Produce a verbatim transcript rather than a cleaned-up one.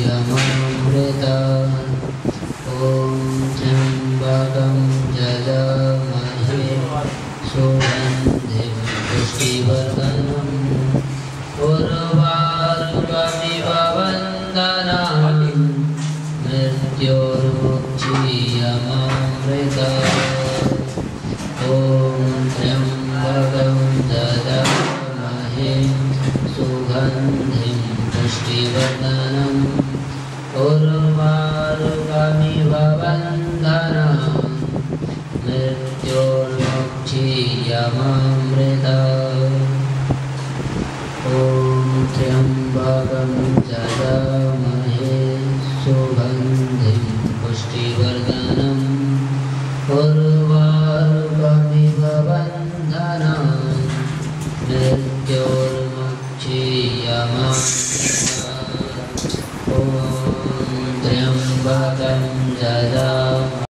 ॐ त्र्यम्बकं यजामहे सुगन्धिं पुष्टिवर्धनम् उर्वारुकमिव वन्दनान् मृत्योर्मुक्षीयमामृतात्। ॐ त्र्यम्बकं यजामहे सुगन्धिं पुष्टिवर्धनम् उर्वारुकमिव वन्दनान् मृत्योर्मुक्षीयमामृतात्। ॐ त्र्यम्बकं यजामहे सुगन्धिं पुष्टिवर्धनम् उर्वारुकमिव वन्दनान् मृत्योर्मुक्षीयमामृतात्। ॐ त्र्यम्बकं यजामहे